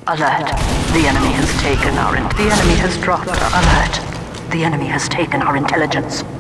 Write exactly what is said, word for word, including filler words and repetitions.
Alert. The enemy has taken our... In the enemy has dropped... Alert. The enemy has taken our intelligence.